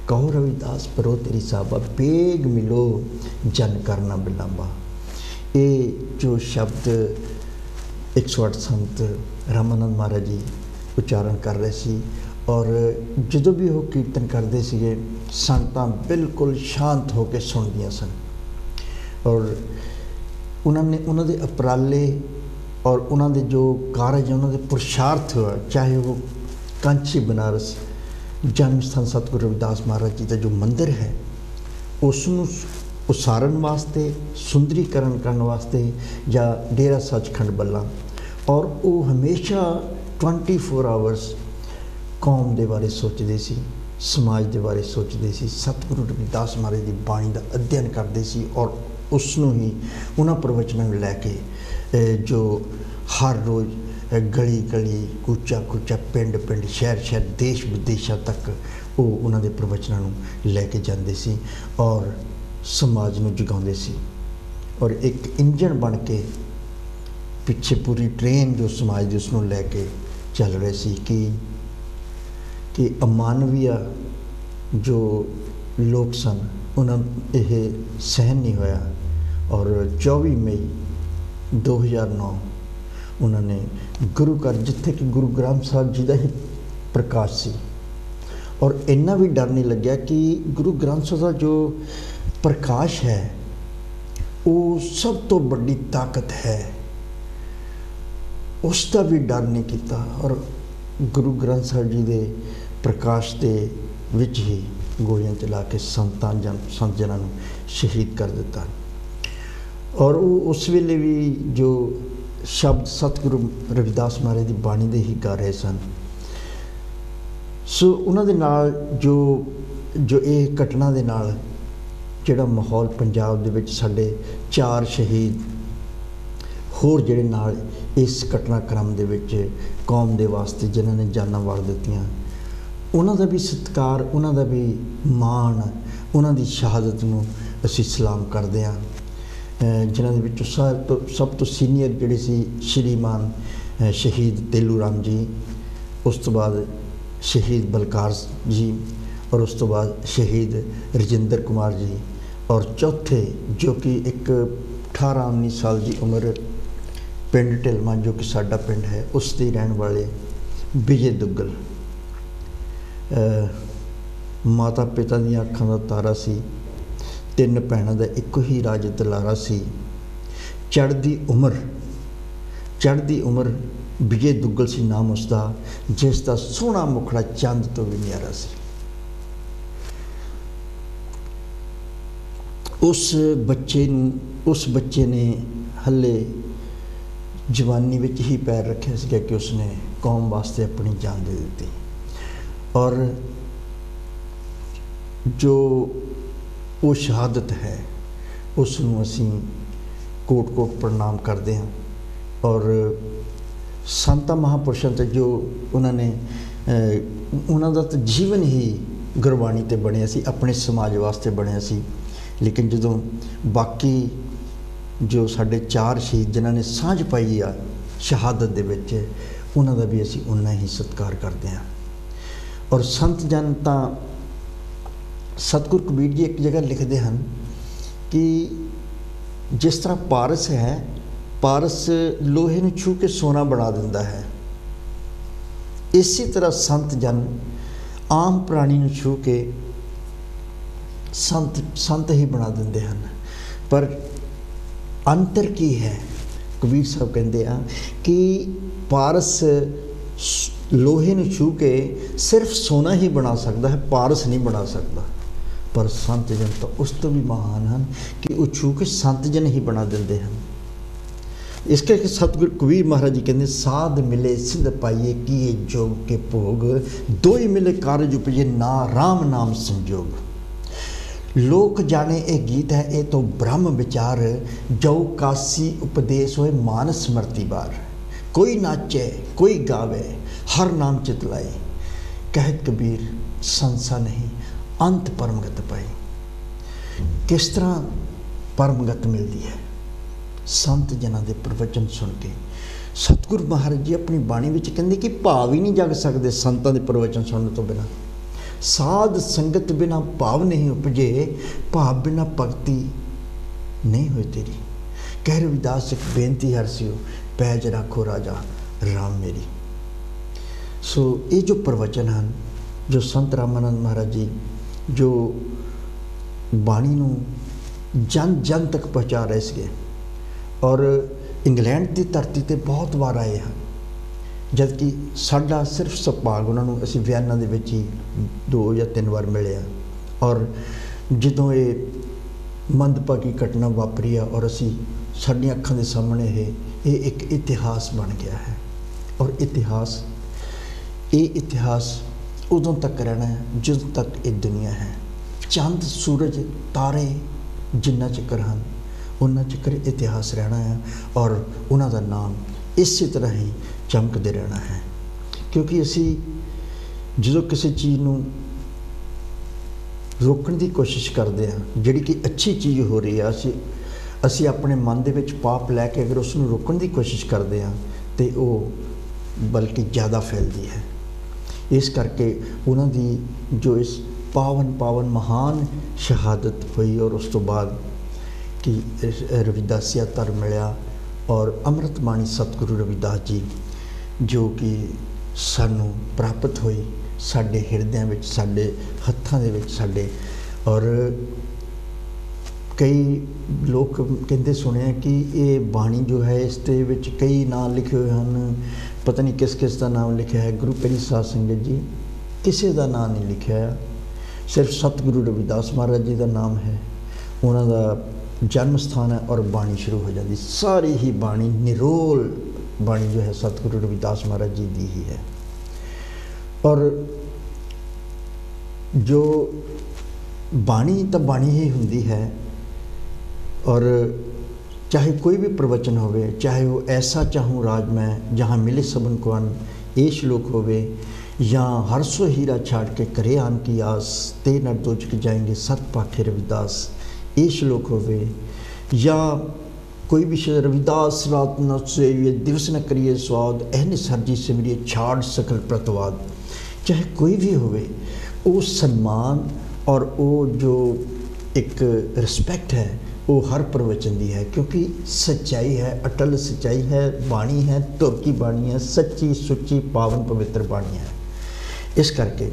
कहो रविदास परो तेरी साहबा, बेग मिलो जन करना बिलांबा। ये जो शब्द एक सौ अठ संत रामानंद महाराज जी उच्चारण कर रहे सी, और जो भी वो कीर्तन करते थे संगतां बिल्कुल शांत होकर सुनदियां सन। और उन्होंने उन्होंने उपराले और उन्होंने जो कारज उन्होंने पुरुषार्थ हुआ, चाहे वो कांची बनारस जन्म स्थान सतगुरु रविदास महाराज जी का जो मंदिर है उसनूं उसारण वास्ते, सुंदरीकरण करने वास्ते, या डेरा सचखंड बल्ला, और वो हमेशा ट्वेंटी फोर आवर्स कौम के बारे सोचते सी, समाज के बारे सोचते सी, सतगुरु रविदास महाराज की बाणी का अध्ययन करते सी, और उसनों ही उन्होंने प्रवचनों में लैके जो हर रोज़ गली गली कूचा कूचा पिंड पिंड शहर शहर देश विदेशों तक वो उन्होंने प्रवचनों में लैके जाते सी और समाज में जगाते सी। और एक इंजन बन के पिछे पूरी ट्रेन जो समाज की उसनों लैके चल रहे सी कि कि अमानवीय जो लोग सन उन्होंने यह सहन नहीं होया, और चौबीस मई दो हज़ार नौ उन्होंने गुरु घर जिथे कि गुरु ग्रंथ साहब जी का ही प्रकाश सी, और इन्ना भी डर नहीं लग्या कि गुरु ग्रंथ साहब का जो प्रकाश है वो सब तो बड़ी ताकत है, उसका भी डर नहीं किया, और गुरु ग्रंथ साहब जी के प्रकाश के विच ही गोलियां चला के संतां जन संत जनां नूं शहीद कर दिता। और वो उस वेले भी जो शब्द सतगुरु रविदास महाराज की बाणी दे ही गा रहे सन। सो उन्हां दे नाल जो जो ये घटना दे नाल जिहड़ा माहौल पंजाब दे विच साडे चार शहीद होर जिहड़े नाल इस घटनाक्रम दे विच कौम दे वास्ते जिन्हां ने जानां वार दित्तियां, उन्हां दा भी सत्कार, उन्हां दा भी मान, उन्हां दी शहादत नूं असीं सलाम करदे हां। जिन्हां दे विचों सब तो सब तो सीनियर जिहड़े सी श्रीमान शहीद तेलू राम जी, उस तो बाद शहीद बलकार जी, और उस तो बाद शहीद रजिंदर कुमार जी, और चौथे जो कि एक अठारह उन्नीस साल की उम्र पिंड ढिलमा जो कि साडा पिंड है उसके रहन वाले विजय दुग्गल। माता पिता दी अखां दा तारा सी, तीन भैणां दा इक्को ही राज दलारा सी, चढ़दी उम्र चढ़दी उम्र विजय दुग्गल सी नाम उसका, जिसका सोहना मुखड़ा चंद तो भी न्यारा सी। उस बच्चे उस बच्चे ने हले जवानी विच ही पैर रखे सीगा कि उसने कौम वास्ते अपनी जान दे दी, और जो वो शहादत है उसनूं असीं कोट कोट प्रणाम करते हैं। और संतां महापुरुषों ते जो उन्होंने उन्हां दा तो जीवन ही गुरबाणी ते बनिया सी, अपने समाज वास्ते बनिया सी। लेकिन जदों बाकी जो साढ़े चार शहीद जिन्हां ने सांझ पाई आ शहादत दे विच, उन्हां दा भी असीं उन्ना ही सत्कार करते हैं। और संत जन तां सतगुरु कबीर जी एक जगह लिखते हैं कि जिस तरह पारस है, पारस लोहे नूं छू के सोना बना दिंदा है, इसी तरह संत जन आम प्राणी नूं छू के संत संत ही बना दिंदे हैं। पर अंतर की है, कबीर साहब कहते हैं कि पारस लोहे नूं छू के सिर्फ सोना ही बना सकता है, पारस नहीं बना सकता। पर संत जन तो उस तो भी महान हैं कि वो छू के संत जन ही बना देते हैं। इस करके सतगुरु कबीर महाराज जी कहते साध मिले सिद्ध पाइए किए जोग के भोग, दो ही मिले कारज उपजे ना राम नाम संजोग। लोक जाने ए गीत है ए तो ब्रह्म विचार, जो कासी उपदेश होए मानस स्मृति बार। कोई नाचे कोई गावे हर नाम चितलाई, कहत कबीर संसा नहीं अंत परमगत पाई। किस तरह परमगत मिलती है? संत जना के प्रवचन सुन के। सतगुरु महाराज जी अपनी बाणी में कहते कि भाव ही नहीं जग सकते संतां के प्रवचन सुनने तो बिना। साध संगत बिना भाव नहीं उपजे, भाव बिना भगती नहीं होई तेरी। कह रविदास एक बेनती हरसियो, पैज रखो राजा राम मेरी। सो ये जो प्रवचन हैं जो संत रामानंद महाराज जी जो बाणी नूं जन जन तक पहुँचा रहे थे, और इंग्लैंड की धरती ते बहुत बार आए हैं, जबकि साडा सिर्फ सुभाग उन्होंने असी वियना दे विच ही दो या तीन बार मिले हैं। और जदों ये मंदभागी घटना वापरी है और असी साडियां अखां दे सामने ये ये एक इतिहास बन गया है। और इतिहास ये इतिहास उदों तक रहना है जदों तक ये दुनिया है। चंद सूरज तारे जिन्ना चिकर हैं उन्ना चिकर इतिहास रहना है, और उन्हां दा नाम इसी तरह ही चमकते रहना है। क्योंकि असी जो किसी चीज़ नूं रोकने की कोशिश करते हैं, जिहड़ी कि अच्छी चीज़ हो रही है, असी असी अपने मन दे विच पाप लैके अगर उसनूं रोकने की कोशिश करते हैं तो वो बल्कि ज़्यादा फैलती है। इस करके उन्हां दी जो इस पावन पावन महान शहादत हुई और उस तो बाद कि रविदासिया धर्म मिलिया और अमृत बाणी सतगुरु रविदास जी जो कि सानू प्राप्त हुई साडे हिरदियां विच, साडे हत्थां दे विच साडे। और कई लोग कहते सुने कि ये बाणी जो है इस दे विच कई नाम लिखे हुए हैं, पता नहीं किस किस का नाम लिखा है। गुरु पेरी साध संगत जी किसी का नाम नहीं लिखा है, सिर्फ सतगुरु रविदास महाराज जी का नाम है, उन्हों का जन्म स्थान है और बाणी शुरू हो जाती। सारी ही बाणी निरोल बाणी जो है सतगुरु रविदास महाराज जी की ही है। और जो बाणी तो बाणी ही होंदी है, और चाहे कोई भी प्रवचन होवे, चाहे वो ऐसा चाहूँ राज में जहाँ मिले सबन को अन ये श्लोक होवे, या हर सो हीरा छाड़ के करे आन की आस, ते न दोजक जाएंगे सत पाखे रविदास ये श्लोक होवे, या कोई भी रविदास रात न सोइए दिवस न करिए स्वाद, एहन सरजी सिमरिए छाड़ सकल प्रतिवाद। चाहे कोई भी होवे, वो सम्मान और वो जो एक रिस्पेक्ट है वो हर प्रवचन दी है, क्योंकि सच्चाई है, अटल सच्चाई है, बाणी है, तुर की बाणी है, सच्ची सुच्ची पावन पवित्र बाणी है। इस करके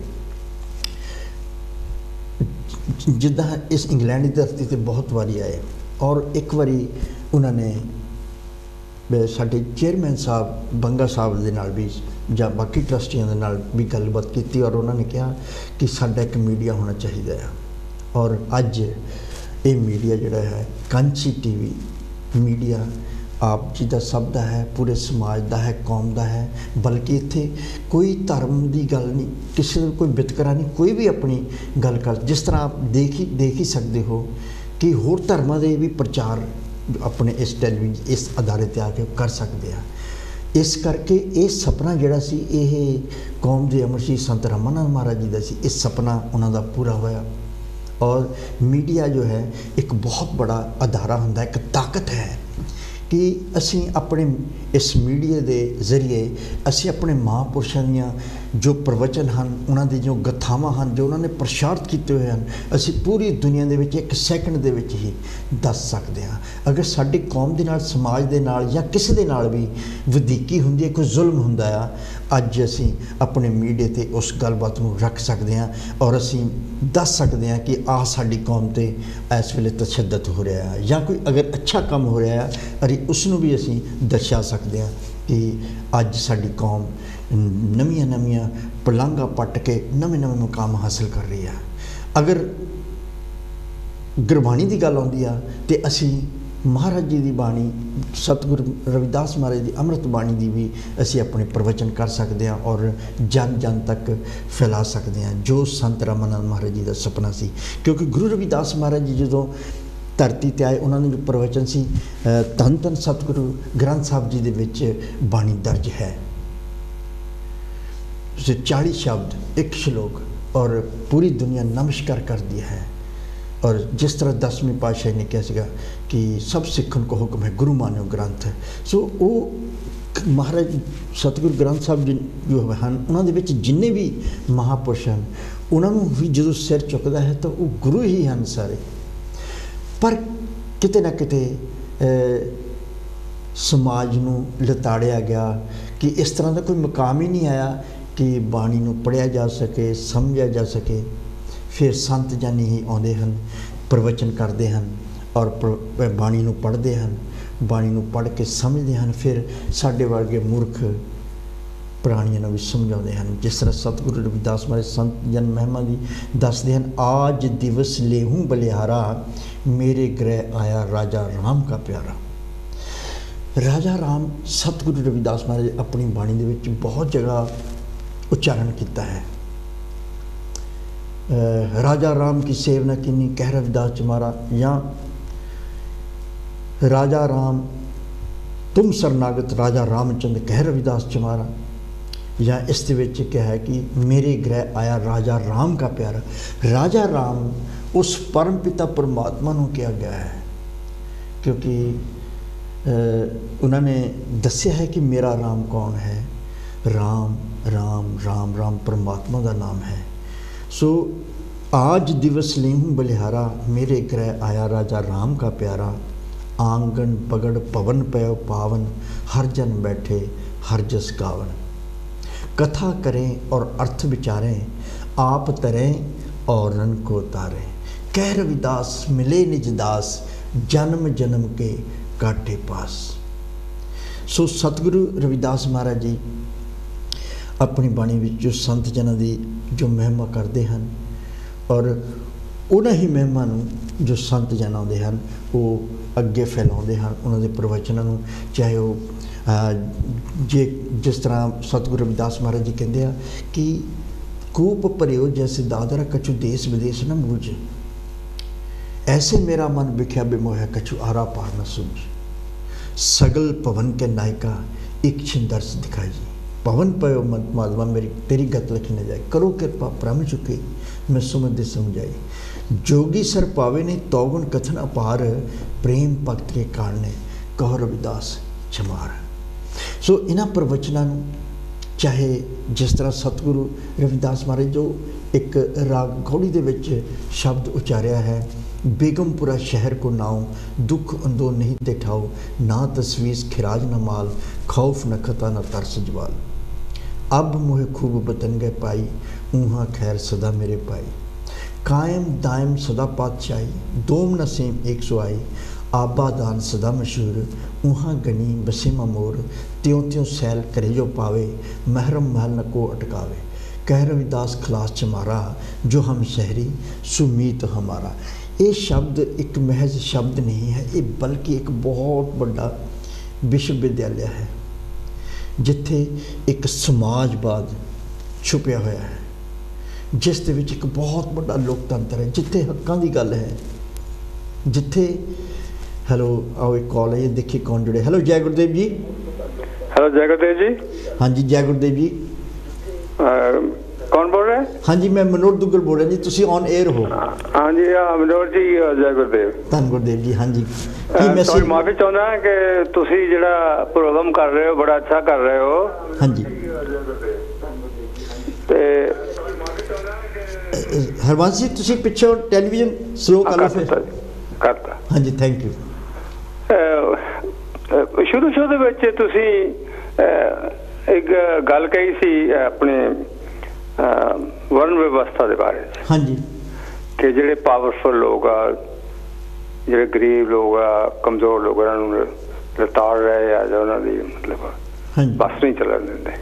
जिदा इस इंग्लैंड की धरती से बहुत बारी आए, और एक बारी उन्होंने साडे चेयरमैन साहब बंगा साहब के नाल भी या बाकी ट्रस्टियां के नाल भी गलबात की, और उन्होंने कहा कि साडा एक मीडिया होना चाहिए है। और अज ये मीडिया जिहड़ा है कांची टीवी मीडिया आप जी का सब का है, पूरे समाज का है, कौम का है, बल्कि इत्थे कोई धर्म की गल नहीं, किसी का कोई वितकरा नहीं, कोई भी अपनी गल कर, जिस तरह आप देख ही देख ही सकते हो कि होर धर्मां दे भी प्रचार अपने इस टैलीविजन इस अदारे ते आके कर सकते हैं। इस करके ये सपना जिहड़ा सी ये कौम के अमर श्री संत रामानंद महाराज जी का सी, इस सपना उन्हों का पूरा होया। और मीडिया जो है एक बहुत बड़ा अदारा हुंदा, एक ताकत है कि असी अपने इस मीडिया के जरिए असी अपने महापुरुषों दियां जो प्रवचन हैं, उन्होंने जो गथावां हैं जो उन्होंने प्रसारित किए हुए हैं, असी पूरी दुनिया के विच एक सैकंड दे विच ही दस सकते हैं। अगर साडी कौम दे नाल, समाज दे नाल या किसी दे नाल भी वधीकी हुंदी है, कोई जुल्म हुंदा आ, अज असी अपने मीडिया ते उस गलबात नूं रख सकते हैं और असी दस सकते हैं कि आ साडी कौम ते इस वेले तशद्दद हो रहा है, या कोई अगर अच्छा काम हो रहा है अरे उसनूं भी असी दर्शा सकते हैं कि अज साडी कौम नवीं नवीं पलांघां पट के नवे नवे मुकाम हासिल कर रही है। अगर गुरबाणी की गल आउंदी आ ते असी महाराज जी की बाणी सतगुरु रविदास महाराज की अमृत बाणी की भी असी अपने प्रवचन कर सकते हैं और जन जन तक फैला सकते हैं, जो संत रामानंद महाराज जी का सपना सी। क्योंकि गुरु रविदास महाराज जी जो धरती ते आए, उन्होंने जो प्रवचन सी धन धन सतगुरु ग्रंथ साहब जी दे विच बाणी दर्ज है, चालीस शब्द एक श्लोक, और पूरी दुनिया नमस्कार कर दी है। और जिस तरह दसवीं पातशाही ने कहा सीगा कि सब सिखन को हुक्म है गुरु मान्यो ग्रंथ है। सो वो महाराज सतगुरु ग्रंथ साहब जी जो हैं उन्होंने विच जिन्ने भी महापुरुष हैं उन्होंने भी जो सिर चुकता है तो वो गुरु ही हैं सारे। पर किते ना किते समाज नूं लताड़िया गया कि इस तरह का कोई मुकाम ही नहीं आया कि बाणी नूं पढ़िया जा सके, समझा जा सके। फिर संत जानी ही आउंदे हन, प्रवचन करते हैं और बाणी नूं पढ़ते हैं, बाणी नूं पढ़ के समझते हैं। फिर साडे वर्गे मूर्ख प्राणियों भी समझाते हैं। जिस तरह सतगुरु रविदास महाराज संत जन महिमा की दसते हैं, आज दिवस लेहूँ बलिहारा, मेरे गृह आया राजा राम का प्यारा। राजा राम सतगुरु रविदास महाराज अपनी बाणी दे विच बहुत जगह उच्चारण किया है। राजा राम की सेवना किन्नी कह रविदास चमारा, या राजा राम तुम शरणागत राजा रामचंद्र कह रविदास चमारा, या इस विच क्या है कि मेरे गृह आया राजा राम का प्यारा। राजा राम उस परम पिता परमात्मा को कहा गया है, क्योंकि उन्होंने दसिया है कि मेरा राम कौन है। राम राम राम राम परमात्मा का नाम है। सो आज दिवस लेहूँ बलिहारा, मेरे गृह आया राजा राम का प्यारा। आंगन पगड़ पवन पयो पावन, हर जन बैठे हर जस गावन। कथा करें और अर्थ विचारें, आप तरें और रन को तारें। कह रविदास मिले निज दास, जन्म जन्म के काटे पास। सो सतगुरु रविदास महाराज जी अपनी बाणी में जो संत जन की जो महिमा करते हैं, और उन्हें ही महिमा नूं जो संत जन आते हैं वो अगे फैलाते हैं उन्होंने प्रवचनों को। चाहे वो जे जिस तरह सतगुरु रविदास महाराज जी कहते हैं कि कूप भरियो जैसे दादरा, कछु देश विदेश न बूझ, ऐसे मेरा मन बिख्या बेमोह, कछु आरा पार न सूझ। सगल पवन के नायका, एक छिन दर्श दिखाई। पवन पयो मत माधवा, मेरी तेरी गत लखी न जाए। करो कृपा प्रम चुके, मैं सुमद समझाई। जोगी सर पावे ने तौगुण कथन अपार, प्रेम भक्त के कारणे कहो रविदास छमार। सो इन्हां प्रवचनों चाहे जिस तरह सतगुरु रविदास महाराज जो एक राग गौड़ी दे विच शब्द उचारिया है, बेगमपुरा शहर को नाओ, दुख अंदो नहीं ते ठाओ। ना तस्वीस खिराज न माल, खौफ न खता न तरस जवाल। अब मोहे खूब बतन गए पाई, ऊहा खैर सदा मेरे पाई। कायम दायम सदा पातशाही, दोम न सेम एक सौ आई। आबादान सदा मशहूर, ऊहा गनी बसेमा मोर। त्यों त्यों सैल करे जो पावे, महरम महल न को अटकावे। कह रविदास खलास चमारा, जो हम शहरी सुमीत हमारा। ये शब्द एक महज शब्द नहीं है, ये बल्कि एक बहुत बड़ा विश्वविद्यालय है, जिथे एक समाजवाद छुपया हुआ है, जिस दे विच एक बहुत बड़ा लोकतंत्र है, जिथे हक्कां दी गल है, जिथे। हेलो, आओ एक कॉल है, ये देखिए कौन जुड़े। हेलो जय गुरुदेव जी। हेलो जय गुरुदेव जी। हाँ जी जय गुरुदेव जी। आ, कौन बोल रहे हैं? हाँ जी मैं मनोहर दुग्गल बोल रहा जी, तुसी ऑन एयर हो। हाँ जी मनोहर जी, जय गुरुदेव। धन गुरुदेव जी। हाँ जी मैं माफी चाहता है कि तुसी जिहड़ा प्रोग्राम कर रहे हो बड़ा अच्छा कर रहे हो। हाँ जी ते हरवंश जी तुसी पिछों टेलीविजन स्लो कर लो फिर। करता। हाँ जी थैंक यू। शुरू शुरू दे विच तुसी एक गल कही सी अपने वर्ण व्यवस्था के बारे। हाँ जी। कि जिहड़े पावरफुल लोग आ, जिहड़े गरीब लोग आ, कमजोर लोग उन्होंने लताड़ रहे आ, जो उन्होंने मतलब हाँ बस नहीं चलन देंदे।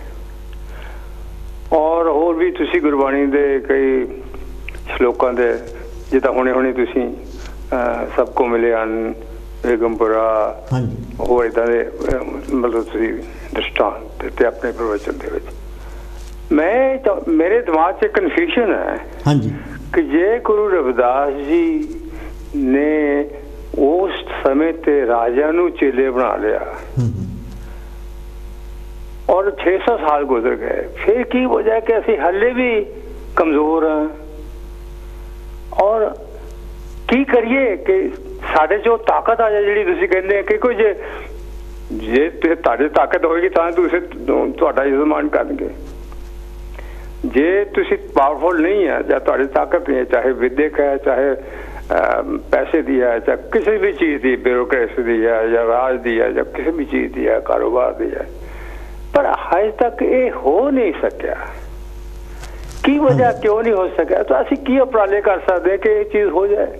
और होर भी तुसी गुरबाणी दे कई श्लोकां दे जिदा हुणे हुणे तुसी सबको मिले अन बेगमपुरा हाँ जी होर इदां दे मतलब तुसी दृष्टांत दित्ते अपने प्रवचन दे विच। मैं तो मेरे दिमाग च कन्फ्यूजन है। हाँ जी कि जे गुरु रविदास जी ने उस समय ते राजा नू चेले बना लिया और छे सौ साल गुजर गए, फिर की वजह है कि असी हले भी कमजोर हैं और की करिए कि साढ़े जो ताकत आ जाए जी तुम कहते हैं कि कोई जे जे तुहाडे ताकत होगी तो दूसरे तुहाडा इज्जत मान करनगे। जे तुसी पावरफुल नहीं है, चाहे तुहाडी ताकत नहीं है, चाहे विद्यक है, चाहे पैसे दी है, चाहे किसी भी चीज़ की, ब्यूरोक्रेसी दी है या राज दी है या किसी भी चीज़ दी है, कारोबार दी है, पर अज तक ये हो नहीं सकिया। की वजह क्यों नहीं हो सकिया? तो असी की उपराले कर सकते कि ये चीज़ हो जाए?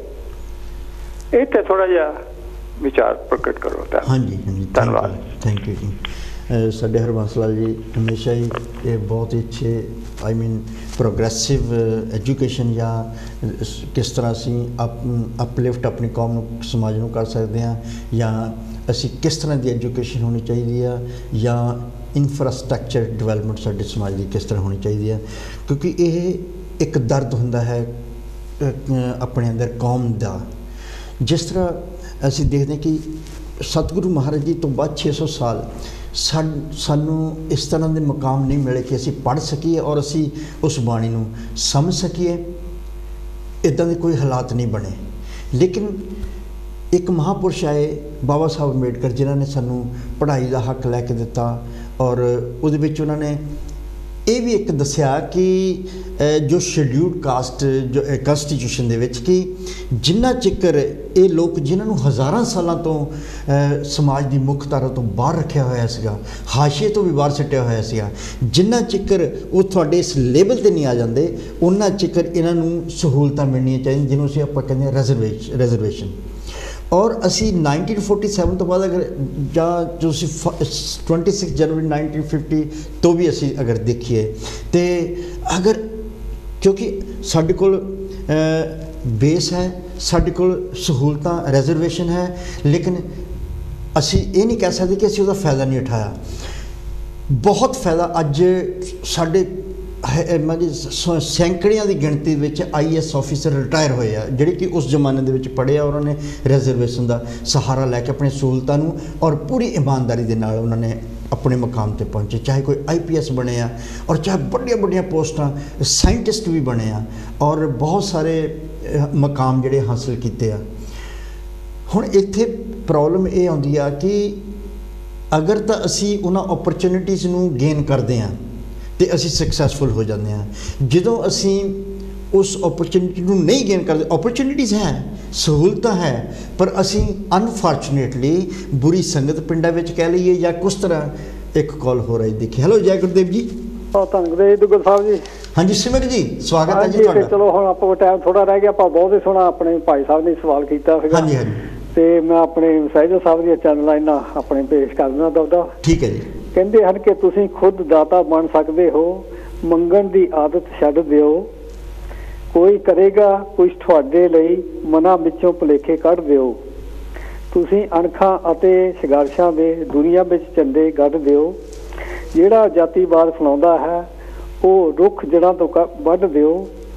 ये तो थोड़ा जिहा विचार प्रकट करो। हाँ जी, हाँ जी, धन्यवाद, थैंक यू जी। साडे हरबंस लाल जी हमेशा ही ये बहुत ही अच्छे आई मीन प्रोग्रेसिव एजुकेशन या किस तरह असी अप अपलिफ्ट अपनी कौम नूं समाज नूं कर सकते हैं, या असी किस तरह की एजुकेशन होनी चाहिए है, या इंफ्रास्ट्रक्चर डिवेलपमेंट साडे समाज की किस तरह होनी चाहिए है, क्योंकि ये एक दर्द हुंदा है अपने अंदर कौम का। जिस तरह असी देखते हैं कि सतगुरु महाराज जी तो बाद छे सौ साल सा सानू इस तरह के मुकाम नहीं मिले कि असी पढ़ सकीए और असी उस बाणी नूं समझ सकीए, इदां दे कोई हालात नहीं बने। लेकिन एक महापुरुष आए बाबा साहब अंबेडकर, जिन्होंने सानू पढ़ाई का हक लैके दिता, और उहदे विच उन्होंने ये भी एक दस्या कि जो शेड्यूल्ड कास्ट जो कॉन्स्टिट्यूशन दे विच कि जिन्ना चिकर ये लोग जिन्होंने हज़ारां सालों तो समाज की मुख्य धारा तो बाहर रखा होया सीगा, हाशिए तो भी बाहर सट्टिया होया सीगा, जिन्ना चिकर वो थोड़े इस लेवल ते नहीं आ जाते, उन्ना चिकर इन्हों सहूलतां मिलनियां चाहिए जिन्होंने आपां कहते हैं रिजर्वेशन रिजर्वेशन और असी नाइनटीन फोर्टी सैवन तो बाद अगर जा जो ट्वेंटी सिक्स जनवरी नाइनटीन फिफ्टी तो भी असी अगर देखिए तो अगर क्योंकि साढ़े कोल बेस है, साढ़े कोल सहूलतां रिजर्वेशन है, लेकिन असी ये नहीं कह सकते कि असी उसका फ़ायदा नहीं उठाया। बहुत फ़ायदा अज साढ़े मतलब सैकड़ियां की गिनती में आई एस ऑफिसर रिटायर होए आ जिहड़े कि उस जमाने दे विच पढ़े आ, उन्होंने रिजर्वेशन का सहारा लैके अपने सहूलतां नूं और पूरी ईमानदारी दे नाल उन्होंने अपने मुकाम ते पहुँचे, चाहे कोई आई पी एस बने आ और चाहे बड़ियां बड़ियां पोस्टां साइंटिस्ट भी बने आ और बहुत सारे मकाम जिहड़े हासिल कीते आ। हुण इत्थे प्रॉब्लम ये आउंदी आ कि अगर तो असी उन्हां अपॉर्चुनिटीज़ नूं गेन करते हैं तो असी सक्सैसफुल हो जाते हैं। जो असी उस अपॉर्चुनिटी को नहीं गेन करते, अपॉर्चुनिटीज़ हैं, सहूलतां है, पर असी अनफॉर्चुनेटली बुरी संगत पिंडा में कह लीए या कुछ तरह। एक कॉल हो रही देखिए। हेलो जय गुरुदेव जी। धन्यवाद दुग्गल साहब जी। हाँ जी सिमर जी स्वागत है जी तुहाडा। चलो हुण आपां टाइम थोड़ा रह गया, आपां बहुत ही सोहना अपने भाई साहब ने सवाल किया सीगा। हाँ जी हाँ जी। तो मैं अपने सैजल साहब दी चैनल लाइनां अपने पेश कर देना दवदा। ठीक है जी। कहते हैं कि तुसीं खुद दाता बन सकते हो, मंगण की आदत छड्ड दिओ, कोई करेगा कुछ तुहाडे लई, मनां विचों भुलेखे कढ दिओ, तुसीं अणखां अते संघर्षां दे दुनिया विच झंडे गढ़ दिओ, जिहड़ा जातिवाद फैलाउंदा है वो रुख जड़ां तो वढ दिओ,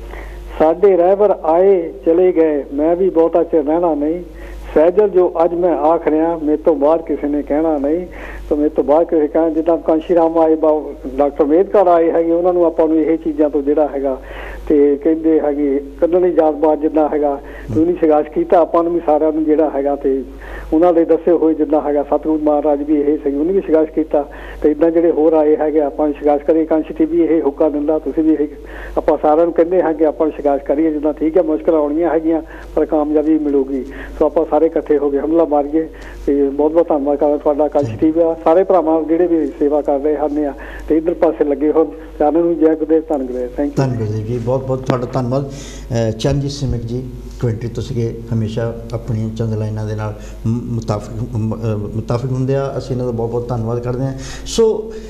साडे रहबर आए चले गए, मैं भी बहुता चिर रहना नहीं, सैजल जो अज मैं आख रहा मेरे तो बाद किसी ने कहना नहीं, तो मेरे तो बाद किसी कहना जिदा कांशी राम आए डॉक्टर अंबेडकर आए है उन्होंने आपां नूं यह चीज़ों तो जिहड़ा हैगा ते कहंदे हैगे कढणी जातपात जिद्दां हैगा ते उन्हें संघर्ष कीता, आपां नूं भी सारिआं नूं जिहड़ा हैगा ते उन्हां दे दस्से होए जिद्दां हैगा सतगुरु महाराज भी यह सही उन्हें भी संघर्ष कीता ते इदां जिहड़े होर आए हैगे आपां संघर्ष करिए। कांशी टी भी यह हुक्का दिंदा, तुसीं भी आपां सारिआं नूं कहंदे हैं कि आपां संघर्ष करिए, जिद्दां ठीक है मुश्किल आउणीआं हैगीआं पर कामयाबी मिलूगी, सो आपां सारे इकट्ठे हो गए हमला मारिए। तो बहुत बहुत धन्यवाद करदा तुहाडा कांशी टी वी सारे भरावां जिहड़े भी सेवा कर रहे हैं तो इधर पासे लगे हो सारिआं नूं जय गुरुदेव धन गुरुदेव। Thank you. धन गुरुदेव जी बहुत बहुत तुहाडा धन्नवाद। चंद जी सिमक जी कमेंट्री तुसीं हमेशा अपनी चंद लाइनां दे नाल मुताफिक मुताफिक हुंदे आ, असीं इन्हां दा बहुत बहुत धन्नवाद करदे हां। सो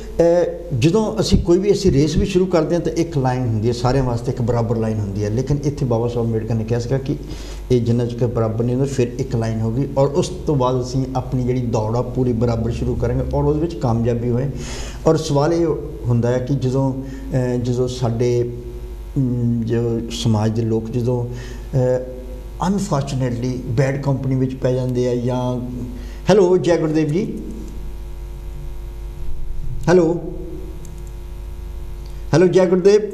ਜਦੋਂ ਅਸੀਂ ਕੋਈ भी ਅਸੀਂ रेस भी शुरू करते हैं तो एक लाइन होंगी है सारे वास्ते, एक बराबर लाइन होंगी है, लेकिन इत्थे बाबा साहब अंबेडकर ने कहा सीगा कि ये जिन्ना चਿਰ बराबर नहीं होंदा फिर एक लाइन होगी और उस तो बाद असीं अपनी जिहड़ी दौड़ आ पूरी बराबर शुरू करेंगे और उहदे विच कामयाबी होए। और सवाल ये हुंदा है कि ਜਦੋਂ ਜਦੋਂ ਸਾਡੇ जो समाज के लोग ਜਦੋਂ अनफॉर्चुनेटली बैड कंपनी विच पै जांदे आ या हैलो जय गुरुदेव जी। हेलो हेलो जय गुरुदेव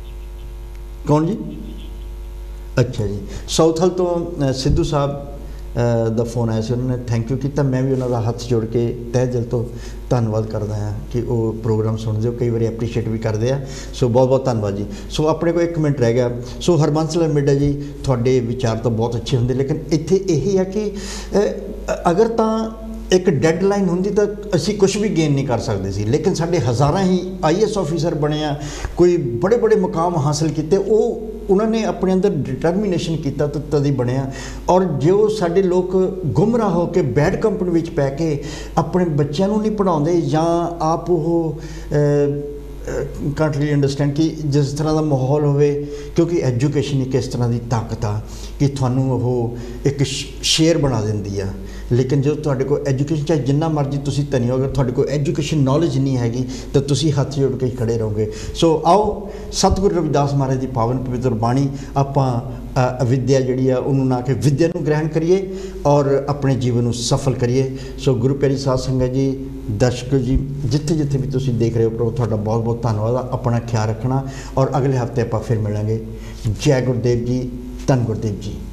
कौन जी? अच्छा जी साउथ हल तो सिद्धू साहब ਦਾ ਫੋਨ ਆਇਆ ਸੀ, ਉਹਨਾਂ ਨੇ ਥੈਂਕ ਯੂ ਕੀਤਾ। ਮੈਂ ਵੀ ਉਹਨਾਂ ਦਾ ਹੱਥ ਜੋੜ ਕੇ ਤਹਿ ਦਿਲ ਤੋਂ ਧੰਨਵਾਦ ਕਰਦਾ ਹਾਂ ਕਿ ਉਹ ਪ੍ਰੋਗਰਾਮ ਸੁਣਦੇ ਹੋ, ਕਈ ਵਾਰੀ ਐਪਰੀਸ਼ੀਏਟ ਵੀ ਕਰਦੇ ਆ। ਸੋ ਬਹੁਤ ਬਹੁਤ ਧੰਨਵਾਦ ਜੀ। ਸੋ ਆਪਣੇ ਕੋਲ ਇੱਕ ਮਿੰਟ ਰਹਿ ਗਿਆ। ਸੋ ਹਰਬੰਸ ਲਾਲ ਮਿੱਡਾ ਜੀ, ਤੁਹਾਡੇ ਵਿਚਾਰ ਤਾਂ ਬਹੁਤ ਅੱਛੇ ਹੁੰਦੇ, ਲੇਕਿਨ ਇੱਥੇ ਇਹੀ ਹੈ ਕਿ ਅਗਰ ਤਾਂ ਇੱਕ ਡੈਡਲਾਈਨ ਹੁੰਦੀ ਤਾਂ ਅਸੀਂ ਕੁਝ ਵੀ ਗੇਨ ਨਹੀਂ ਕਰ ਸਕਦੇ ਸੀ, ਲੇਕਿਨ ਸਾਡੇ ਹਜ਼ਾਰਾਂ ਹੀ ਆਈ ਐਸ ਆਫਿਸਰ ਬਣੇ ਆ, ਕੋਈ ਬੜੇ ਬੜੇ ਮੁਕਾਮ ਹਾਸਲ ਕੀਤੇ, ਉਹ ਉਹਨਾਂ ਨੇ ਆਪਣੇ ਅੰਦਰ ਡਿਟਰਮੀਨੇਸ਼ਨ ਕੀਤਾ ਤਾਂ ਤਦ ਹੀ ਬਣਿਆ। ਔਰ ਜੋ ਸਾਡੇ ਲੋਕ ਗੁੰਮਰਾਹ ਹੋ ਕੇ ਬੈਡ ਕੰਪਨੀ ਵਿੱਚ ਪੈ ਕੇ ਆਪਣੇ ਬੱਚਿਆਂ ਨੂੰ ਨਹੀਂ ਪੜ੍ਹਾਉਂਦੇ ਜਾਂ ਆਪ ਉਹ ਕਾਂਟ ਰੀਲੀ ਅੰਡਰਸਟੈਂਡ ਕਿ ਜਿਸ ਤਰ੍ਹਾਂ ਦਾ ਮਾਹੌਲ ਹੋਵੇ, ਕਿਉਂਕਿ ਐਜੂਕੇਸ਼ਨ ਇੱਕ ਇਸ ਤਰ੍ਹਾਂ ਦੀ ਤਾਕਤ ਆ ਕਿ ਤੁਹਾਨੂੰ ਉਹ ਇੱਕ ਸ਼ੇਰ ਬਣਾ ਦਿੰਦੀ ਆ। ਲੇਕਿਨ ਜਦੋਂ ਤੁਹਾਡੇ ਕੋਲ ਐਜੂਕੇਸ਼ਨ, ਚਾਹੇ ਜਿੰਨਾ ਮਰਜ਼ੀ ਤੁਸੀਂ ਧਨੀ ਹੋ, ਅਗਰ ਤੁਹਾਡੇ ਕੋਲ ਐਜੂਕੇਸ਼ਨ ਨੌਲੇਜ ਨਹੀਂ ਹੈਗੀ ਤਾਂ ਤੁਸੀਂ ਹੱਥ ਜੋੜ ਕੇ ਖੜੇ ਰਹੋਗੇ। ਸੋ ਆਓ ਸਤਿਗੁਰੂ ਰਵਿਦਾਸ ਮਹਾਰਾਜ ਦੀ ਪਾਵਨ ਪਵਿੱਤਰ ਬਾਣੀ ਆਪਾਂ ਅਵਿਦਿਆ ਜਿਹੜੀ ਆ ਉਹਨੂੰ ਨਾ ਕਿ ਵਿਦਿਆ ਨੂੰ ਗ੍ਰਹਿਣ ਕਰੀਏ ਔਰ ਆਪਣੇ ਜੀਵਨ ਨੂੰ ਸਫਲ ਕਰੀਏ। ਸੋ ਗੁਰੂ ਪਿਆਰੀ ਸਾਧ ਸੰਗਤ ਜੀ, ਦਰਸ਼ਕ ਜੀ, ਜਿੱਥੇ ਜਿੱਥੇ ਵੀ ਤੁਸੀਂ ਦੇਖ ਰਹੇ ਹੋ, ਪ੍ਰਭੂ ਤੁਹਾਡਾ ਬਹੁਤ ਬਹੁਤ ਧੰਨਵਾਦ ਆ। ਆਪਣਾ ਖਿਆਲ ਰੱਖਣਾ ਔਰ ਅਗਲੇ ਹਫਤੇ ਆਪਾਂ ਫਿਰ ਮਿਲਾਂਗੇ। ਜੈ ਗੁਰਦੇਵ ਜੀ, ਧੰਨ ਗੁਰਦੇਵ ਜੀ।